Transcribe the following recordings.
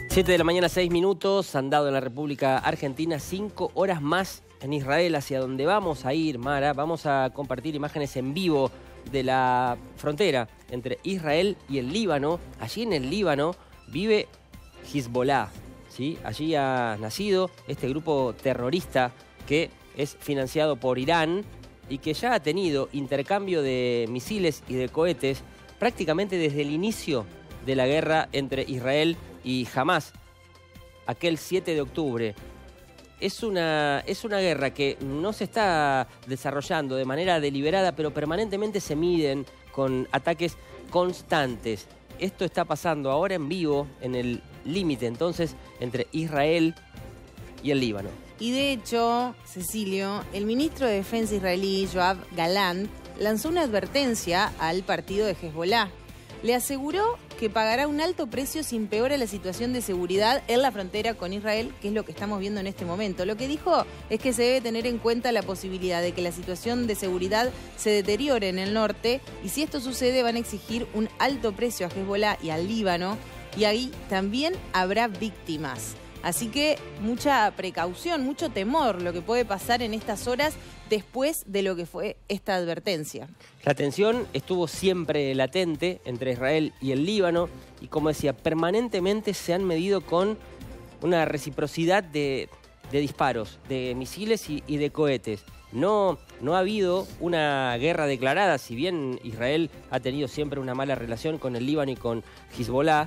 7 de la mañana, 6 minutos, han dado en la República Argentina 5 horas más en Israel, hacia donde vamos a ir, Mara. Vamos a compartir imágenes en vivo de la frontera entre Israel y el Líbano. Allí en el Líbano vive Hezbollah, ¿sí? Allí ha nacido este grupo terrorista que es financiado por Irán y que ya ha tenido intercambio de misiles y de cohetes prácticamente desde el inicio de la guerra entre Israel y Hamás, aquel 7 de octubre. Es una guerra que no se está desarrollando de manera deliberada, pero permanentemente se miden con ataques constantes. Esto está pasando ahora en vivo en el límite entonces entre Israel y el Líbano. Y de hecho, Cecilio, el ministro de Defensa israelí, Yoav Gallant, lanzó una advertencia al partido de Hezbollah. Le aseguró que pagará un alto precio si empeora la situación de seguridad en la frontera con Israel, que es lo que estamos viendo en este momento. Lo que dijo es que se debe tener en cuenta la posibilidad de que la situación de seguridad se deteriore en el norte, y si esto sucede van a exigir un alto precio a Hezbollah y al Líbano, y ahí también habrá víctimas. Así que mucha precaución, mucho temor lo que puede pasar en estas horas después de lo que fue esta advertencia. La tensión estuvo siempre latente entre Israel y el Líbano y, como decía, permanentemente se han medido con una reciprocidad de disparos, de misiles y de cohetes. No ha habido una guerra declarada, si bien Israel ha tenido siempre una mala relación con el Líbano y con Hezbollah.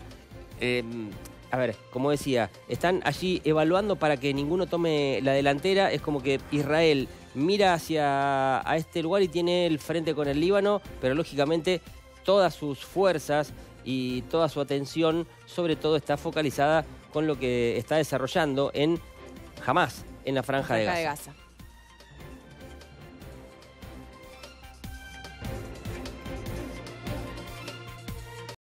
A ver, como decía, están allí evaluando para que ninguno tome la delantera. Es como que Israel mira hacia este lugar y tiene el frente con el Líbano, pero lógicamente todas sus fuerzas y toda su atención sobre todo está focalizada con lo que está desarrollando en Hamás, en la Franja de Gaza.